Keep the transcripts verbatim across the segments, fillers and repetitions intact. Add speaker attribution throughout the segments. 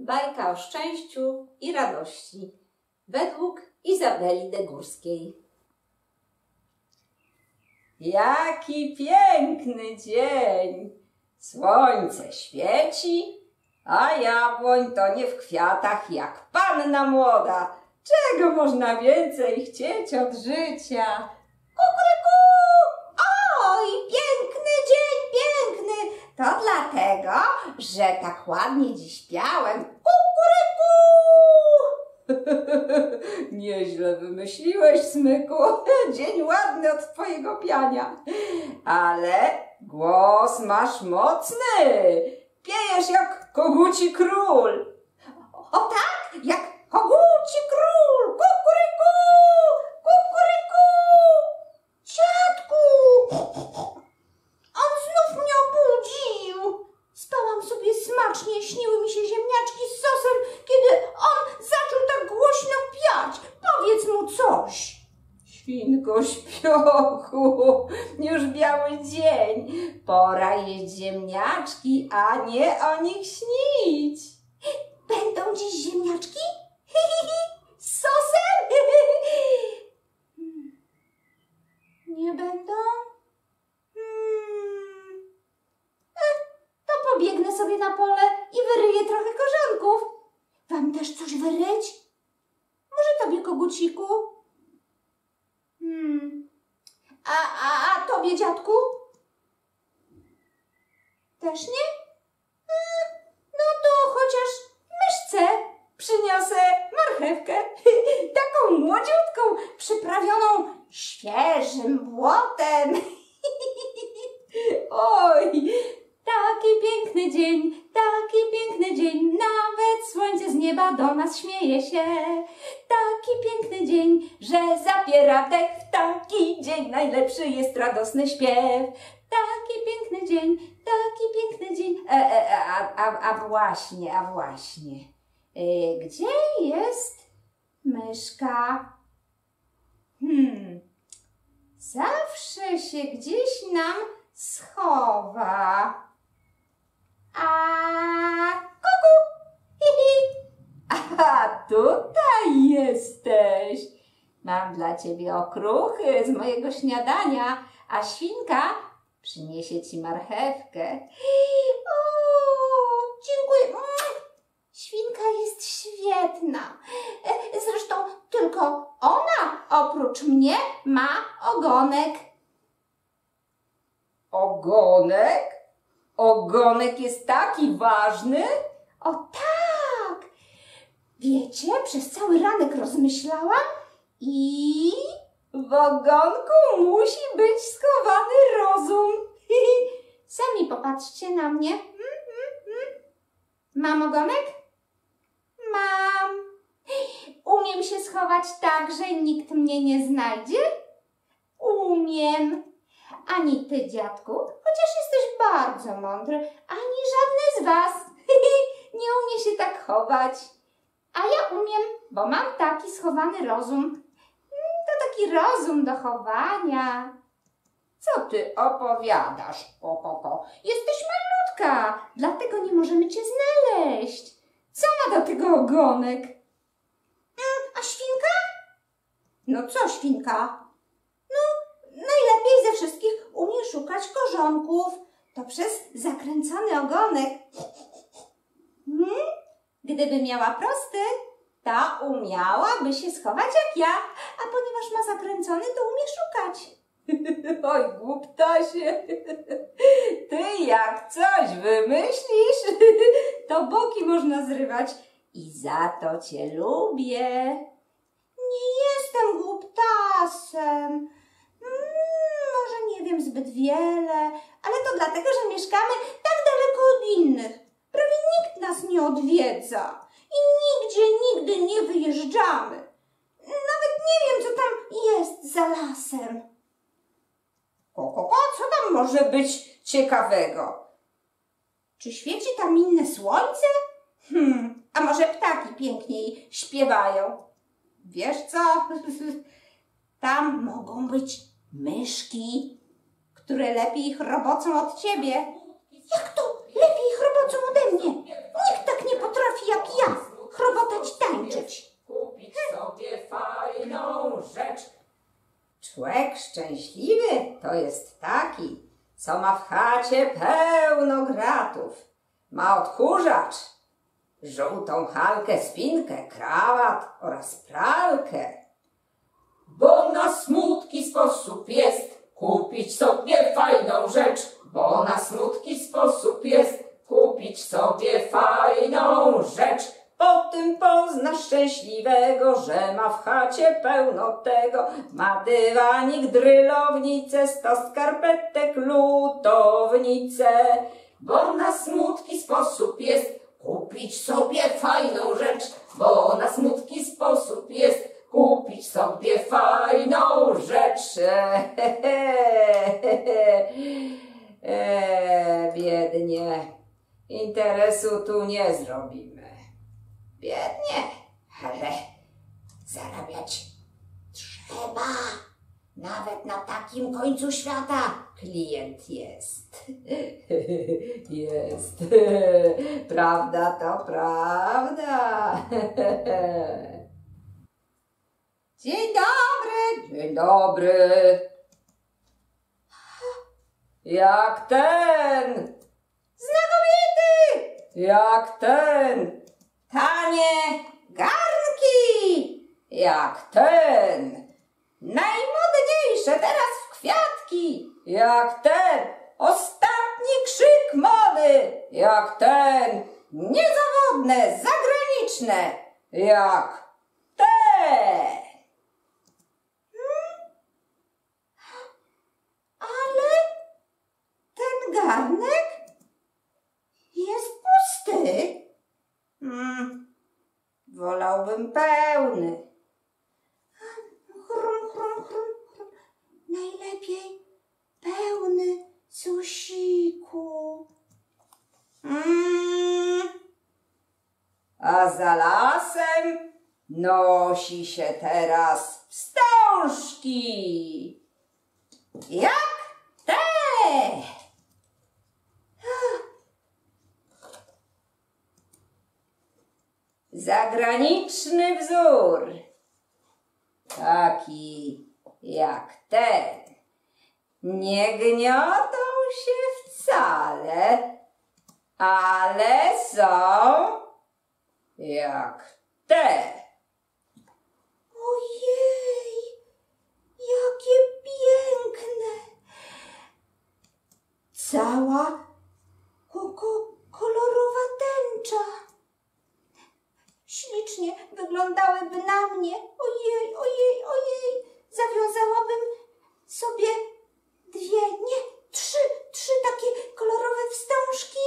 Speaker 1: Bajka o szczęściu i radości według Izabeli Degórskiej. Jaki piękny dzień! Słońce świeci, a jabłoń to nie w kwiatach jak panna młoda. Czego można więcej chcieć od życia? Kukuryku! Oj, piękny dzień, piękny! To dlatego, że tak ładnie dziś śpiałem. Kukuryku! Nieźle wymyśliłeś, smyku. Dzień ładny od twojego piania. Ale głos masz mocny. Piejesz jak koguci król. O tak, jak koguci król. Kukuryku! Kukuryku! Dziadku! On znów mnie obudził. Spałam sobie smacznie, śniły mi się ziemniaczki z sosem, kiedy on zaczął tak głośno piać. Powiedz mu coś. Świnko śpiochu, już biały dzień. Pora jeść ziemniaczki, a nie o nich śnić. Będą dziś ziemniaczki? Z sosem? Nie będą? Hmm. To pobiegnę sobie na pole i wyryję trochę korzonków. Wam też coś wyryć? Może tobie, koguciku? Hmm. A, a, a tobie, dziadku? Też nie? A, no to chociaż myszce przyniosę marchewkę. Taką młodziutką, przyprawioną świeżym błotem. Oj, taki piękny dzień, taki piękny dzień, nawet słońce z nieba do nas śmieje się. Taki piękny dzień, że zapiera dech, w taki dzień najlepszy jest radosny śpiew. Taki piękny dzień, taki piękny dzień. E, e, a, a, a właśnie, a właśnie, e, gdzie jest myszka? Hmm, zawsze się gdzieś nam schowa. A kuku! Hi, hi. A tutaj jesteś. Mam dla ciebie okruchy z mojego śniadania, a świnka przyniesie ci marchewkę. O, dziękuję. Świnka jest świetna. Zresztą tylko ona oprócz mnie ma ogonek. Ogonek? Ogonek jest taki ważny? O tak! Wiecie, przez cały ranek rozmyślałam i w ogonku musi być schowany rozum. Sami popatrzcie na mnie. Mam ogonek? Mam. Umiem się schować tak, że nikt mnie nie znajdzie? Umiem. Ani ty, dziadku, chociaż jesteś bardzo mądry, ani żadny z was nie umie się tak chować. A ja umiem, bo mam taki schowany rozum. To taki rozum do chowania. Co ty opowiadasz, Kokoko? Jesteś malutka, dlatego nie możemy cię znaleźć. Co ma do tego ogonek? A świnka? No co świnka? No, najlepiej ze wszystkich umie szukać korzonków. To przez zakręcony ogonek. Hmm? Gdyby miała prosty, to umiałaby się schować jak ja, a ponieważ ma zakręcony, to umie szukać. Oj, głuptasie, ty jak coś wymyślisz, to boki można zrywać i za to cię lubię. Nie jestem głuptasem. Hmm, może nie wiem zbyt wiele, ale to dlatego, że mieszkamy tak daleko od innych. Prawie nikt nas nie odwiedza i nigdzie, nigdy nie wyjeżdżamy. Nawet nie wiem, co tam jest za lasem. Kokoko, co tam może być ciekawego? Czy świeci tam inne słońce? Hmm, a może ptaki piękniej śpiewają? Wiesz co? Tam mogą być myszki, które lepiej chrobocą od ciebie. Jak to lepiej chrobocą ode mnie? Nikt tak nie potrafi jak ja, chrobotać, tańczyć.
Speaker 2: Kupić sobie fajną rzecz.
Speaker 3: Człowiek szczęśliwy to jest taki, co ma w chacie pełno gratów. Ma odkurzacz, żółtą halkę, spinkę, krawat oraz pralkę.
Speaker 2: Bo na smutki sposób jest kupić sobie fajną rzecz. Bo na smutki sposób jest kupić sobie fajną rzecz.
Speaker 3: Po tym pozna szczęśliwego, że ma w chacie pełno tego. Ma dywanik, drylownicę, stos skarpetek, lutownicę.
Speaker 2: Bo na smutki sposób jest kupić sobie fajną rzecz. Bo na smutki sposób jest kupić sobie fajną rzecz.
Speaker 3: Eee, biednie. Interesu tu nie zrobimy. Biednie, ale zarabiać trzeba. Nawet na takim końcu świata klient jest. Jest. Prawda to prawda. Dzień dobry. Dzień dobry. Jak ten. Znakomity. Jak ten. Tanie garnki. Jak ten. Najmodniejsze teraz w kwiatki. Jak ten. Ostatni krzyk mody. Jak ten. Niezawodne, zagraniczne. Jak ten.
Speaker 1: Ale ten garnek jest pusty.
Speaker 3: Hmm, wolałbym pełny.
Speaker 1: Chrum, chrum, chrum, chrum. Najlepiej pełny, Zusiku.
Speaker 3: Mm. A za lasem nosi się teraz wstążki. Jak te. Zagraniczny wzór. Taki jak ten. Nie gniotą się wcale, ale są jak te.
Speaker 1: Ojej, jakie piękne. Cała koko kolorowa tęcza. Ślicznie wyglądałyby na mnie. Ojej, ojej, ojej. Zawiązałabym sobie dwie, nie, trzy, trzy takie kolorowe wstążki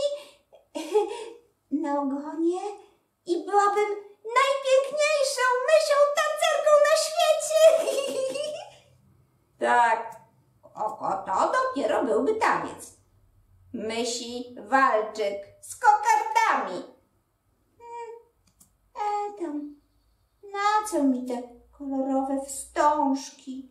Speaker 1: na ogonie i byłabym najpiękniejszą mysią tancerką na świecie.
Speaker 3: Tak, oko to dopiero byłby taniec. Mysi walczyk z kokardami.
Speaker 1: E tam, na co mi te kolorowe wstążki?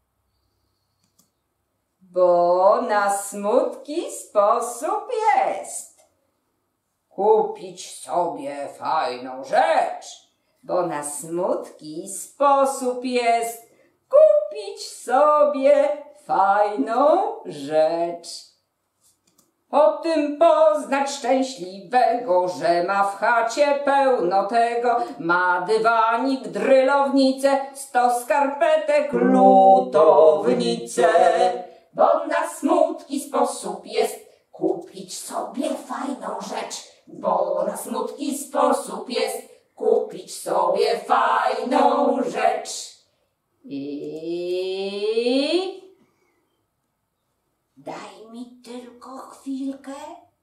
Speaker 3: Bo na smutki sposób jest kupić sobie fajną rzecz. Bo na smutki sposób jest kupić sobie fajną rzecz. Po tym poznać szczęśliwego, że ma w chacie pełno tego. Ma dywanik, drylownicę, stos skarpetek, lutownicę.
Speaker 2: Bo na smutki sposób jest kupić sobie fajną rzecz. Bo na smutki sposób jest kupić sobie fajną rzecz.
Speaker 3: I
Speaker 1: Daj mi tylko chwilkę.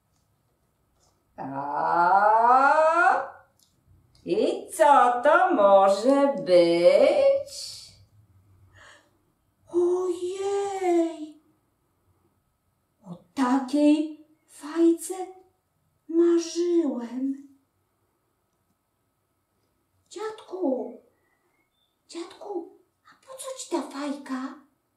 Speaker 3: A i co to może być?
Speaker 1: Ojej, o takiej fajce marzyłem. Dziadku, dziadku, a po co ci ta fajka?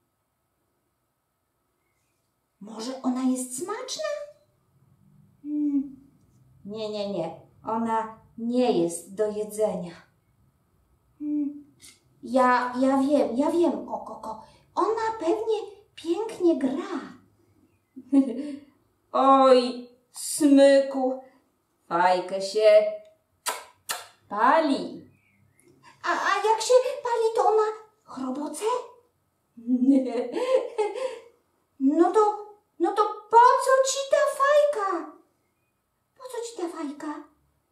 Speaker 1: Może ona jest smaczna?
Speaker 3: Hmm. Nie, nie, nie. Ona
Speaker 1: nie jest do jedzenia. Hmm. Ja, ja wiem, ja wiem, o Koko. Ona pewnie pięknie gra.
Speaker 3: Oj, smyku, fajkę się pali.
Speaker 1: A, a jak się pali, to ona chroboce? No to, no to po co ci ta fajka? Po co ci ta fajka?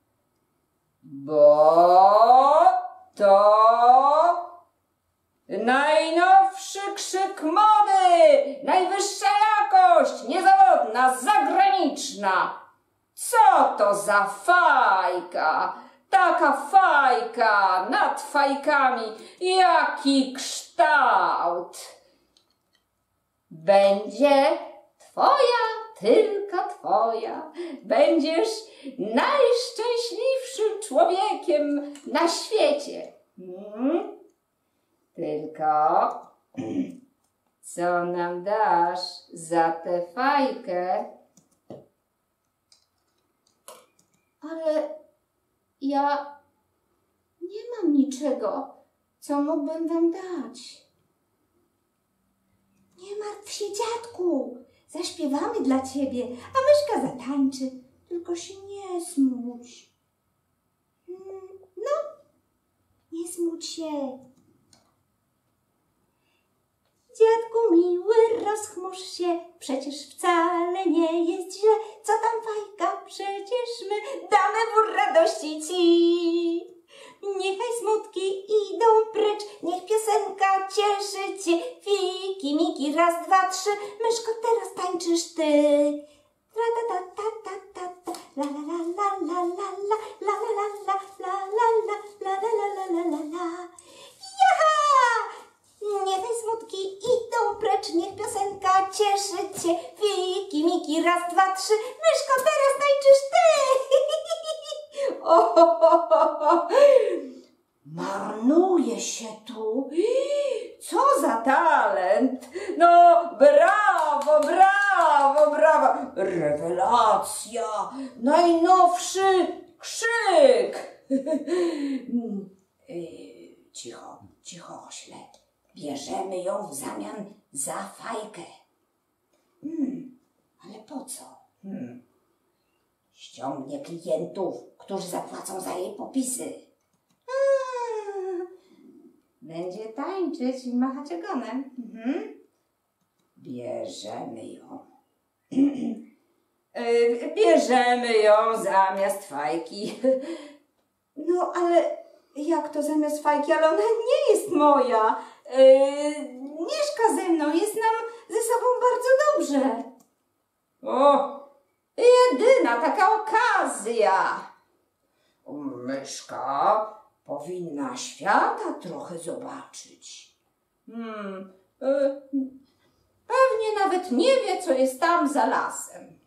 Speaker 3: Bo to najnowszy krzyk mody, najwyższa jakość, niezawodna, zagraniczna. Co to za fajka? Taka fajka nad fajkami, jaki kształt. Będzie twoja, tylko twoja. Będziesz najszczęśliwszym człowiekiem na świecie. Hmm? Tylko co nam dasz za tę fajkę?
Speaker 1: Ale ja nie mam niczego, co mógłbym wam dać. Nie martw się, dziadku. Zaśpiewamy dla ciebie, a myszka zatańczy. Tylko się nie smuć. Mm, No, nie smuć się. Dziadku miły, rozchmurz się, przecież wcale nie jest źle. Co tam fajka, przecież my damy wór radości ci. Niechaj smutki idą precz, niech piosenka cieszy cię. Fiki, miki, raz, dwa, trzy, myszko, teraz tańczysz ty. Tra ta ta ta ta ta ta, la la la la la la la, la la la la la la la la la la la la la. Jaha! Niechaj smutki idą precz, niech piosenka cieszy cię. Fiki, miki, raz, dwa, trzy, myszko, teraz tańczysz ty. O, ho, ho, ho, ho. Marnuje się tu.
Speaker 3: Co za talent! No, brawo, brawo, brawo! Rewelacja! Najnowszy krzyk! Yy, cicho, cicho, ośle. Bierzemy ją w zamian za fajkę. Hmm, ale po co? Hmm. Ściągnie klientów, którzy zapłacą za jej popisy.
Speaker 1: Hmm. Będzie tańczyć i machać ogonem. Mhm.
Speaker 3: Bierzemy ją. Yy, Bierzemy ją zamiast fajki.
Speaker 1: No ale jak to zamiast fajki? Ale ona nie jest moja. Yy, mieszka ze mną, jest nam ze sobą bardzo dobrze.
Speaker 3: O, jedyna taka okazja. Myszka powinna świata trochę zobaczyć. Hmm, y, pewnie nawet nie wie, co jest tam za lasem.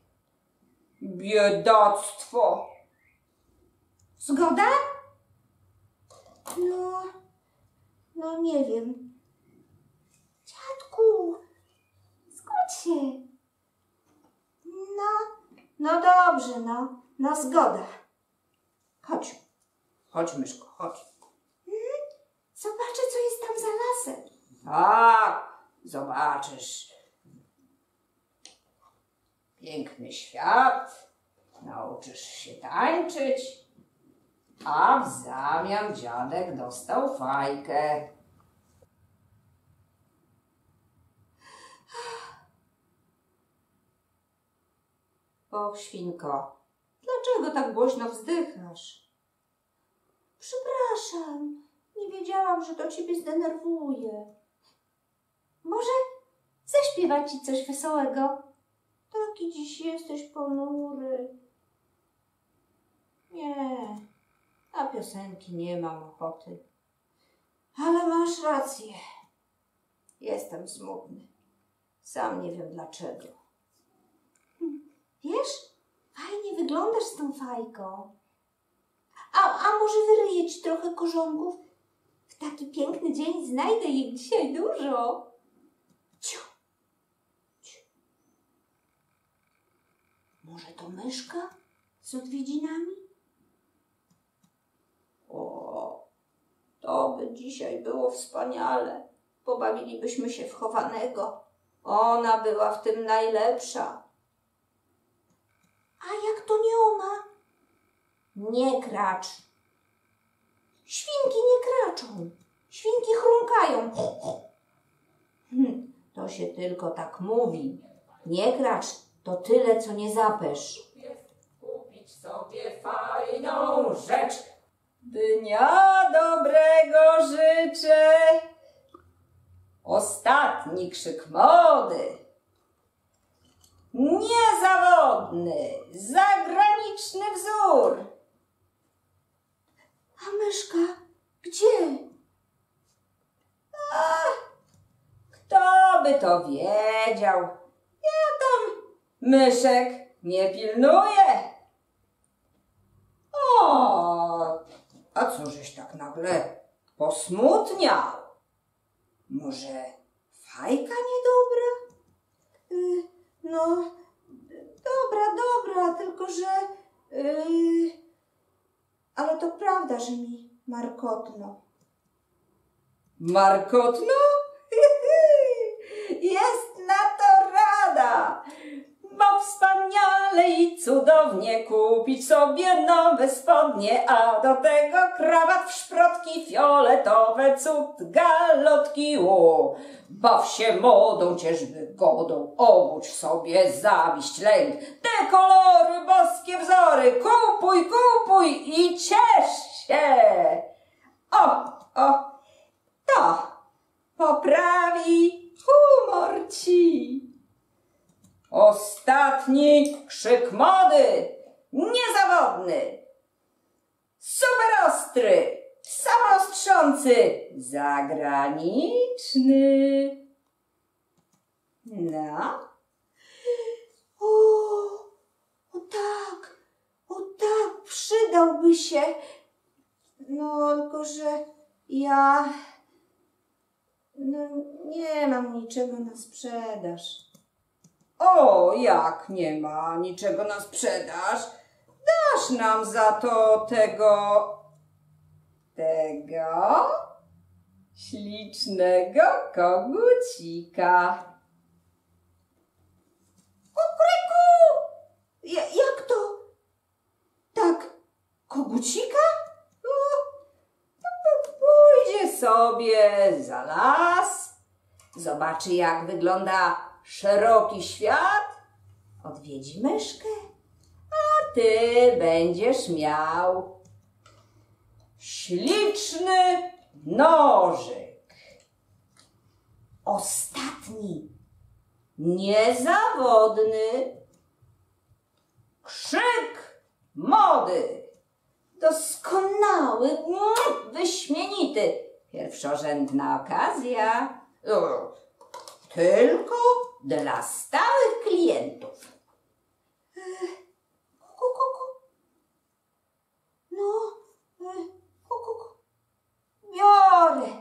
Speaker 3: Biedactwo.
Speaker 1: Zgoda? No, no nie wiem. Dziadku, zgodź się. No, no dobrze, no, no zgoda.
Speaker 3: Chodź, chodź myszko, chodź.
Speaker 1: Zobaczę, co jest tam za lasem.
Speaker 3: Tak, zobaczysz. Piękny świat, nauczysz się tańczyć, a w zamian dziadek dostał fajkę. Och, świnko, dlaczego tak głośno wzdychasz?
Speaker 1: Przepraszam, nie wiedziałam, że to ciebie zdenerwuje. Może zaśpiewać ci coś wesołego? Taki dziś jesteś ponury.
Speaker 3: Nie, na piosenki nie mam ochoty. Ale masz rację. Jestem smutny. Sam nie wiem dlaczego.
Speaker 1: Wiesz, fajnie wyglądasz z tą fajką. A, a może wyryję ci trochę korzonków? W taki piękny dzień znajdę ich dzisiaj dużo.
Speaker 3: Ciu. Ciu. Może to myszka z odwiedzinami? Dzisiaj było wspaniale. Pobawilibyśmy się w chowanego. Ona była w tym najlepsza. A jak to nie ona? Nie kracz. Świnki nie kraczą. Świnki chrumkają. Hm, to się tylko tak mówi. Nie kracz, to tyle, co nie zapesz.
Speaker 2: Kupić sobie fajną rzecz.
Speaker 3: Dnia dobrego życzę. Ostatni krzyk mody. Niezawodny, zagraniczny wzór. A myszka gdzie? A, kto by to wiedział? Ja tam myszek nie pilnuję. O, a cóżeś tak nagle posmutniał? Może fajka niedobra? Y, no, dobra, dobra, tylko że... Y, ale to prawda, że mi markotno. Markotno? Jest na to rada! Bo wspaniale i cudownie kupić sobie nowe spodnie, a do tego krawat w szprotki fioletowe, cud galotki, o. Baw się modą, ciesz wygodą, obudź sobie zawiść, lęk. Te kolory, boskie wzory, kupuj, kupuj i ciesz się. O, o, to poprawi humor ci. Ostatni krzyk mody, niezawodny, super ostry, samostrzący, zagraniczny. No. O, o tak, o tak, przydałby się. No, tylko że ja no, nie mam niczego na sprzedaż. O, jak nie ma niczego na sprzedaż? Dasz nam za to tego, tego ślicznego kogucika. Kukryku! Ja, jak to? Tak, kogucika? O, to pójdzie sobie za las, zobaczy, jak wygląda szeroki świat, odwiedzi myszkę, a ty będziesz miał śliczny nożyk. Ostatni, niezawodny krzyk mody. Doskonały, wyśmienity, pierwszorzędna okazja. O, tylko dla stałych klientów. Kuku, kuku. No, kuku, kuku. Biorę.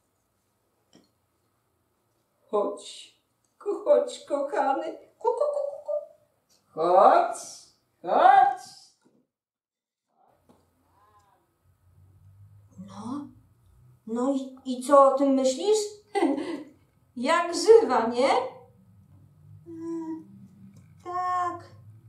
Speaker 3: Chodź, chodź, kochany. Kuku, kuku, kuku. Chodź, chodź. No, no i, i co o tym myślisz? Jak żywa, nie? Tak.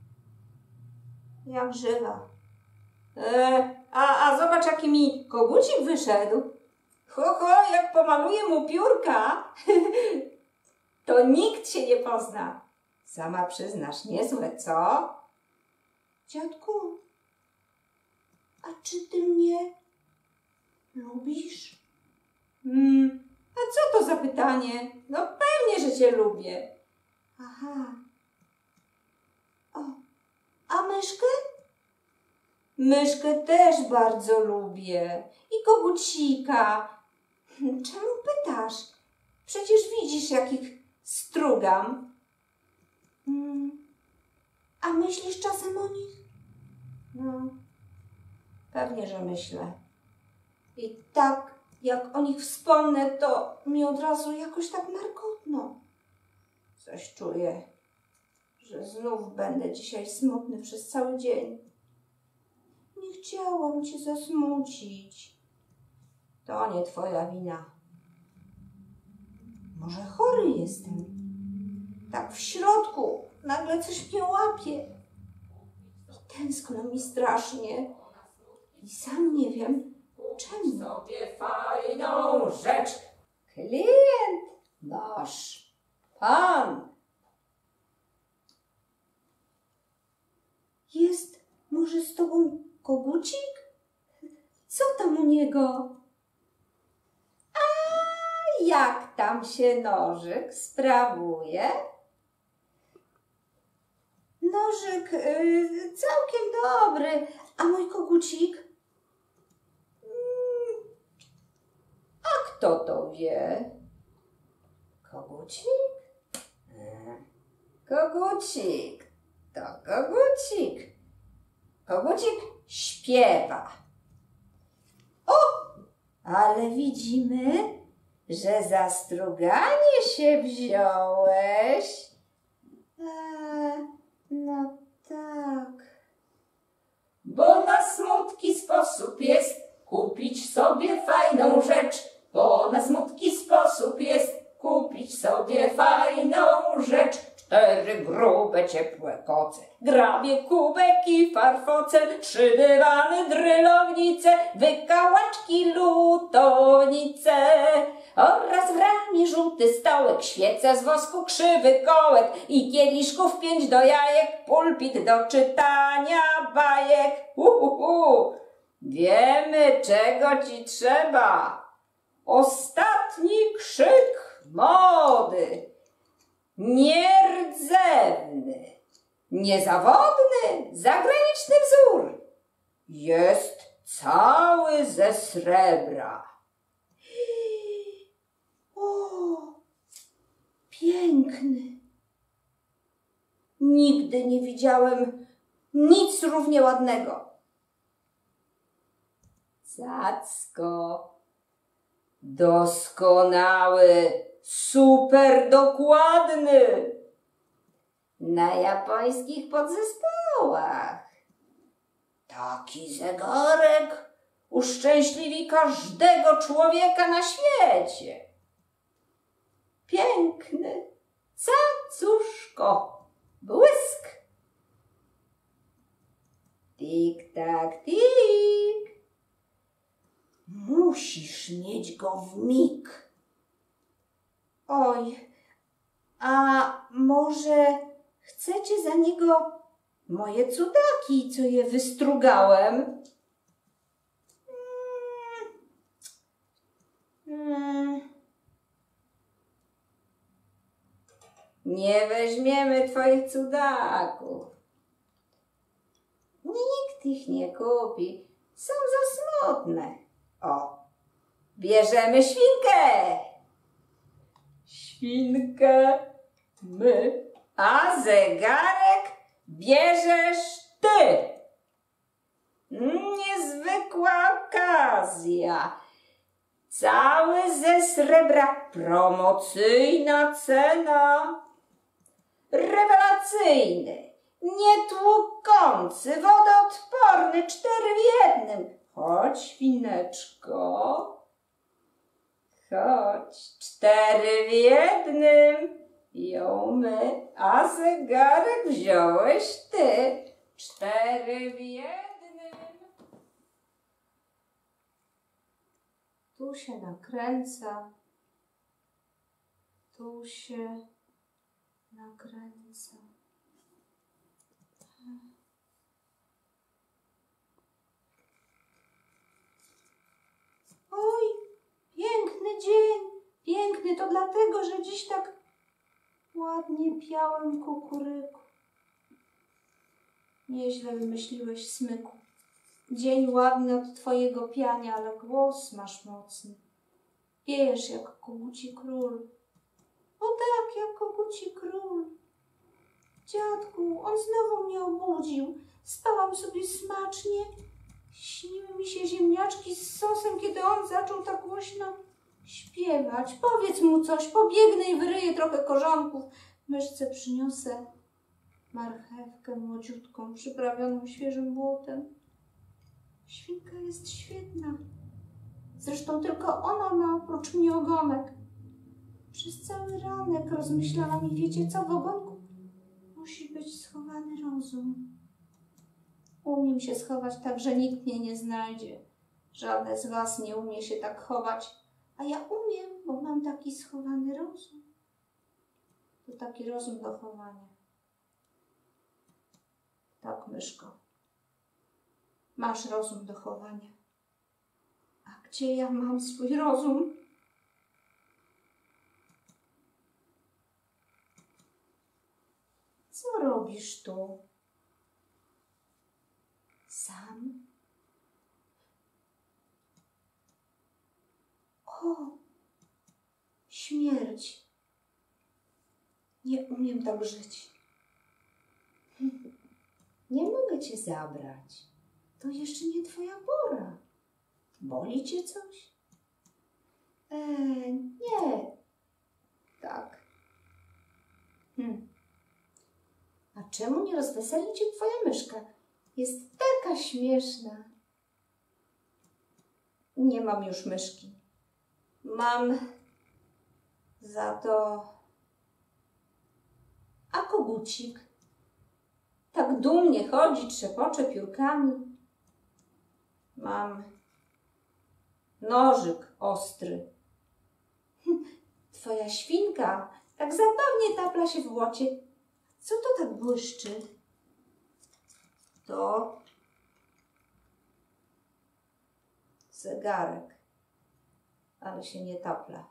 Speaker 3: Jak żywa. E, a, a zobacz, jaki mi kogucik wyszedł. Ho, ho, jak pomaluję mu piórka, to nikt się nie pozna. Sama przyznasz, niezłe, co? Dziadku, a czy ty mnie lubisz? Hmm. A co to za pytanie? No pewnie, że cię lubię. Aha. O, a myszkę? Myszkę też bardzo lubię. I kogucika. Czemu pytasz? Przecież widzisz, jak ich strugam. Hmm. A myślisz czasem o nich? No, pewnie, że myślę. I tak jak o nich wspomnę, to mi od razu jakoś tak markotno. Coś czuję, że znów będę dzisiaj smutny przez cały dzień. Nie chciałam cię zasmucić. To nie twoja wina. Może chory jestem. Tak w środku nagle coś mnie łapie. I tęskno mi strasznie. I sam nie wiem, czemu.
Speaker 2: Sobie fajną rzecz.
Speaker 3: Klient nasz, pan. Jest może z tobą kogucik? Co tam u niego? A jak tam się nożyk sprawuje? Nożyk y, całkiem dobry, a mój kogucik? Mm, a kto to wie? Kogucik? E, kogucik, to kogucik. Kogucik śpiewa. O, ale widzimy, że za struganie się wziąłeś. E, no tak.
Speaker 2: Bo na smutki sposób jest kupić sobie fajną rzecz. Bo na smutki sposób jest kupić sobie fajną rzecz. Cztery grube, ciepłe koce, grabie, kubek i farfocel, trzy dywany, drylownice, wykałaczki, lutownice oraz w ramie żółty stołek, świece z wosku, krzywy kołek i kieliszków pięć do jajek, pulpit do czytania bajek. Uhuhu. Wiemy, czego ci trzeba. Ostatni krzyk mody. Nierdzewny, niezawodny, zagraniczny wzór. Jest cały ze srebra.
Speaker 3: O, piękny. Nigdy nie widziałem nic równie ładnego.
Speaker 2: Cacko, doskonały, super dokładny. Na japońskich podzespołach.
Speaker 3: Taki zegarek uszczęśliwi każdego człowieka na świecie. Piękny, cacuszko, błysk.
Speaker 2: Tik tak tik.
Speaker 3: Musisz mieć go w mig. Oj, a może chcecie za niego moje cudaki, co je wystrugałem? Mm. Mm.
Speaker 2: Nie weźmiemy twoich cudaków. Nikt ich nie kupi. Są za smutne. O, bierzemy świnkę. Świnkę my, a zegarek bierzesz ty. Niezwykła okazja. Cały ze srebra, promocyjna cena. Rewelacyjny, nietłukący, wodoodporny, cztery w jednym. Chodź, świneczko. Chodź, cztery w jednym. Ją my, a zegarek wziąłeś ty. Cztery w jednym.
Speaker 3: Tu się nakręca, tu się nakręca. Oj, piękny dzień, piękny to dlatego, że dziś tak ładnie piałem kukuryku. Nieźle wymyśliłeś, smyku. Dzień ładny od twojego piania, ale głos masz mocny. Piejesz jak koguci król. O tak, jak koguci król. Dziadku, on znowu mnie obudził. Spałam sobie smacznie. Śniły mi się ziemniaczki z sosem, kiedy on zaczął tak głośno śpiewać. Powiedz mu coś, pobiegnę i wyryję trochę korzonków. Myszce przyniosę marchewkę młodziutką, przyprawioną świeżym błotem. Świnka jest świetna.
Speaker 1: Zresztą tylko ona ma oprócz mnie ogonek. Przez cały ranek rozmyślałam i wiecie co, w ogonku musi być schowany rozum. Umiem się schować tak, że nikt mnie nie znajdzie. Żadne z was nie umie się tak chować, a ja umiem, bo mam taki schowany rozum. To taki rozum do chowania. Tak, myszko. Masz rozum do chowania. A gdzie ja mam swój rozum? Co robisz tu? Sam? O, śmierć. Nie umiem tak żyć. Nie mogę cię zabrać. To jeszcze nie twoja pora. Boli cię coś? Eee, nie. Tak. Hm. A czemu nie rozweseli cię twoja myszka? Jest taka śmieszna. Nie mam już myszki. Mam za to a kogucik. Tak dumnie chodzi, trzepocze piórkami. Mam nożyk ostry. Twoja świnka tak zabawnie tapla się w błocie. Co to tak błyszczy? To zegarek, ale się nie tapla.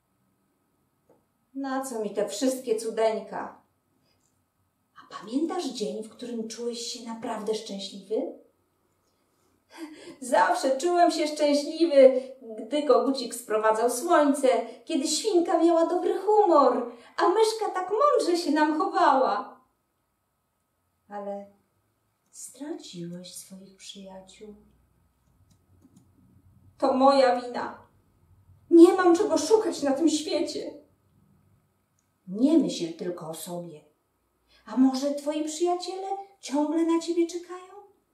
Speaker 1: Na co mi te wszystkie cudeńka? A pamiętasz dzień, w którym czułeś się naprawdę szczęśliwy? Zawsze czułem się szczęśliwy, gdy kogucik sprowadzał słońce, kiedy świnka miała dobry humor, a myszka tak mądrze się nam chowała. Ale straciłeś swoich przyjaciół. To moja wina. Nie mam czego szukać na tym świecie. Nie myśl tylko o sobie. A może twoi przyjaciele ciągle na ciebie czekają?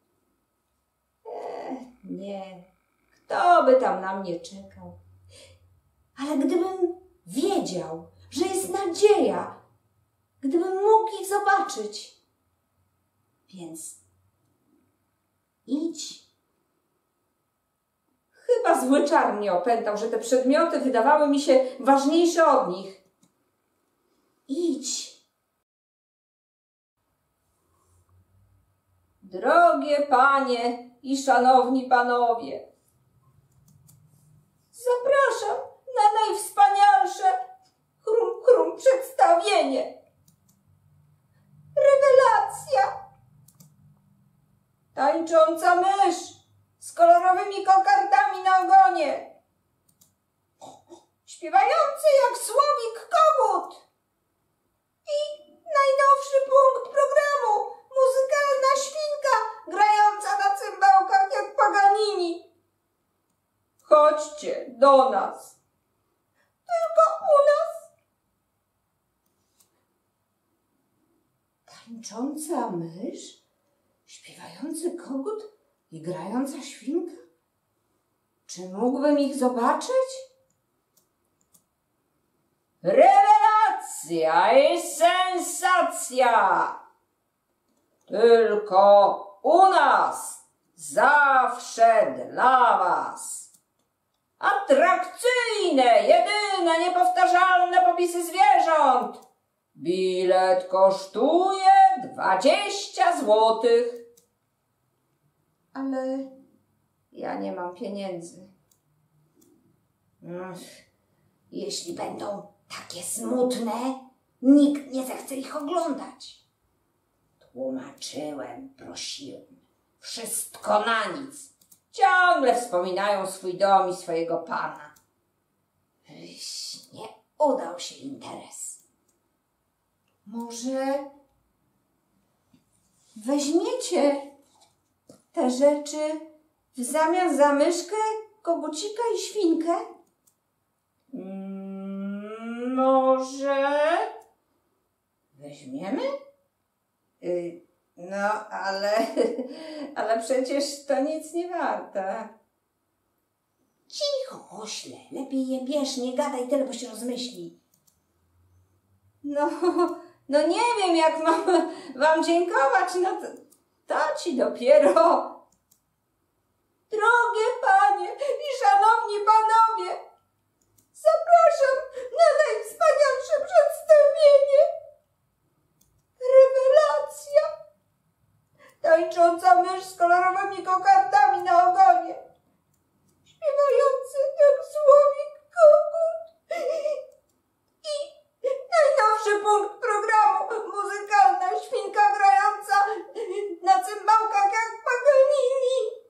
Speaker 1: Eee, nie. Kto by tam na mnie czekał? Ale gdybym wiedział, że jest nadzieja, gdybym mógł ich zobaczyć. Więc idź. Chyba zły czar mnie opętał, że te przedmioty wydawały mi się ważniejsze od nich. Idź. Drogie panie i szanowni panowie, zapraszam na najwspanialsze chrum, chrum przedstawienie. Rewelacja! Tańcząca mysz z kolorowymi kokardami na ogonie. Śpiewający jak słowik kogut. I najnowszy punkt programu. Muzykalna świnka grająca na cymbałkach jak Paganini. Chodźcie do nas. Tylko u nas. Tańcząca mysz? Śpiewający kogut i grająca świnka? Czy mógłbym ich zobaczyć? Rewelacja i sensacja! Tylko u nas, zawsze dla was. Atrakcyjne, jedyne, niepowtarzalne popisy zwierząt. Bilet kosztuje dwadzieścia złotych. Ale ja nie mam pieniędzy. Jeśli będą takie smutne, nikt nie zechce ich oglądać. Tłumaczyłem, prosiłem. Wszystko na nic. Ciągle wspominają swój dom i swojego pana. Nie udał się interes. Może weźmiecie te rzeczy w zamian za myszkę, kogucika i świnkę? Mm, może weźmiemy? Y, no, ale, ale przecież to nic nie warte.
Speaker 3: Cicho, ośle, lepiej je bierz, nie gadaj tyle, bo się rozmyśli.
Speaker 1: No, no nie wiem, jak mam wam dziękować, no to, to ci dopiero. Drogie panie i szanowni panowie, zapraszam na najwspanialsze przedstawienie. Rewelacja! Tańcząca mysz z kolorowymi kokardami na ogonie, śpiewający jak słowik kogut i najnowszy punkt programu, muzykalna świnka grająca na cymbałkach jak Paganini.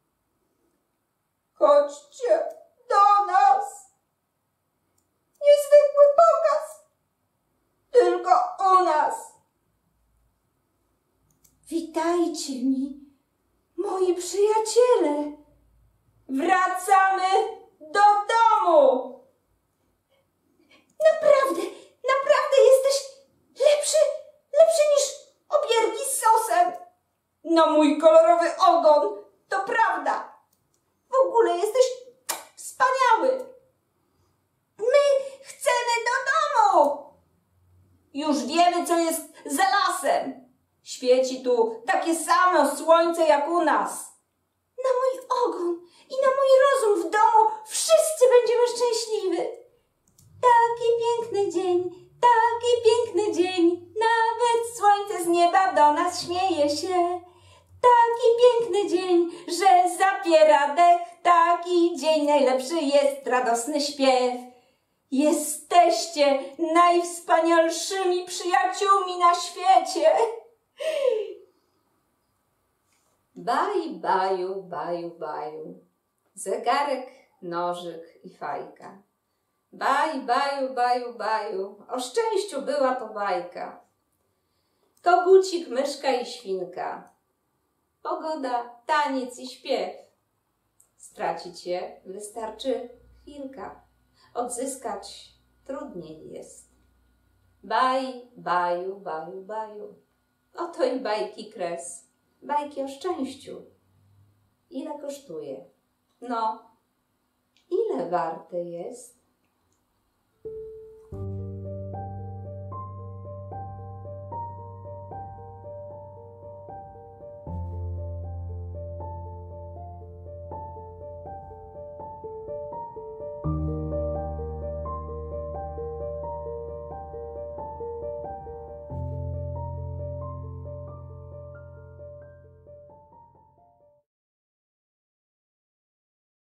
Speaker 1: Chodźcie do nas. Niezwykły pokaz. Tylko u nas. Witajcie mi, moi przyjaciele. Wracamy do domu. Naprawdę, naprawdę jesteś lepszy, lepszy niż obiergi z sosem. No mój kolorowy ogon, to prawda. W ogóle jesteś wspaniały. My chcemy do domu. Już wiemy, co jest za lasem. Świeci tu takie samo słońce jak u nas. Na mój ogon i na mój rozum w domu wszyscy będziemy szczęśliwi. Taki piękny dzień, taki piękny dzień, nawet słońce z nieba do nas śmieje się. Taki piękny dzień, że zapiera dech, taki dzień najlepszy jest radosny śpiew. Jesteście najwspanialszymi przyjaciółmi na świecie. Baj, baju, baju, baju, zegarek, nożyk i fajka. Baj, baju, baju, baju, o szczęściu była to bajka. Kogucik, myszka i świnka. Pogoda, taniec i śpiew. Stracić je wystarczy chwilka. Odzyskać trudniej jest. Baj, baju, baju, baju. Oto i bajki kres. Bajki o szczęściu. Ile kosztuje? No, ile warte jest?